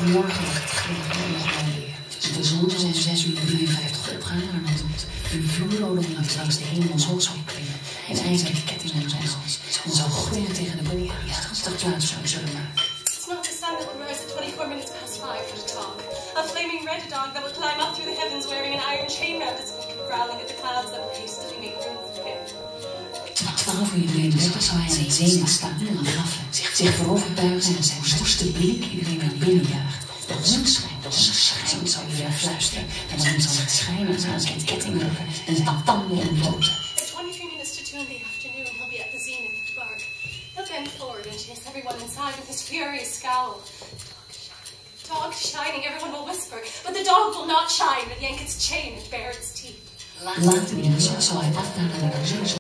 Morgen ligt het glimmen nog maar weer. De zon zal om 6:53 opgaan en dan doet een vuurrode lucht langs de hemel zo zal klimmen. En hij zijn de ketting om zijn hals en zal groeien tegen de bomen die 80 plaats zullen maken. It's not the sun that will rise at 24 minutes past 5 for the dog. A flaming red dog that will climb up through the heavens wearing an iron chain round its neck, growling at the clouds that will hastily make room for him. 12:33 zal hij aan de zee staan en blaffen, zich vooroverbuigen en zijn woeste blik iedereen naar binnen jaagt. De zon schijnt, zal hij fluisteren. En dan zal het schijnen aan zijn kettingrukken en zijn tanden ontbloten. At 23 minutes to 2 in the afternoon, he'll be at the zenith of the bark. He'll bend forward and chase everyone inside with his furious scowl. Dog shining, everyone will whisper, but the dog will not shine, but yank its chain and bare its teeth. Later in de middag zal hij afdalen naar de